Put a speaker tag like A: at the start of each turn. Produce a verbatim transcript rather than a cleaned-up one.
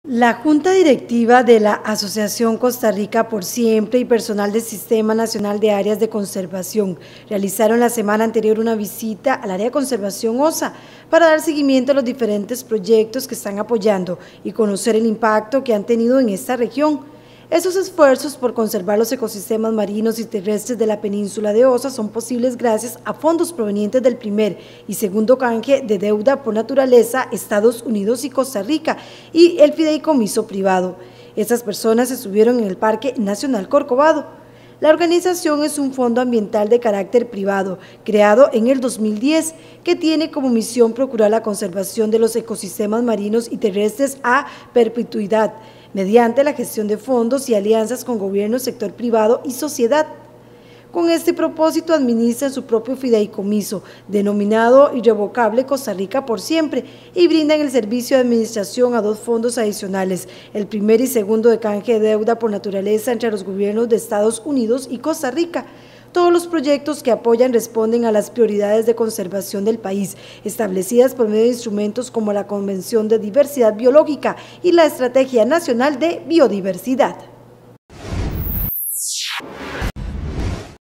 A: La Junta Directiva de la Asociación Costa Rica por Siempre y personal del Sistema Nacional de Áreas de Conservación realizaron la semana anterior una visita al área de conservación OSA para dar seguimiento a los diferentes proyectos que están apoyando y conocer el impacto que han tenido en esta región. Esos esfuerzos por conservar los ecosistemas marinos y terrestres de la península de Osa son posibles gracias a fondos provenientes del primer y segundo canje de deuda por naturaleza Estados Unidos y Costa Rica y el fideicomiso privado. Estas personas estuvieron en el Parque Nacional Corcovado. La organización es un fondo ambiental de carácter privado, creado en el dos mil diez, que tiene como misión procurar la conservación de los ecosistemas marinos y terrestres a perpetuidad, mediante la gestión de fondos y alianzas con gobierno, sector privado y sociedad. Con este propósito administran su propio fideicomiso, denominado Irrevocable Costa Rica por Siempre, y brindan el servicio de administración a dos fondos adicionales, el primer y segundo de canje de deuda por naturaleza entre los gobiernos de Estados Unidos y Costa Rica. Todos los proyectos que apoyan responden a las prioridades de conservación del país, establecidas por medio de instrumentos como la Convención de Diversidad Biológica y la Estrategia Nacional de Biodiversidad.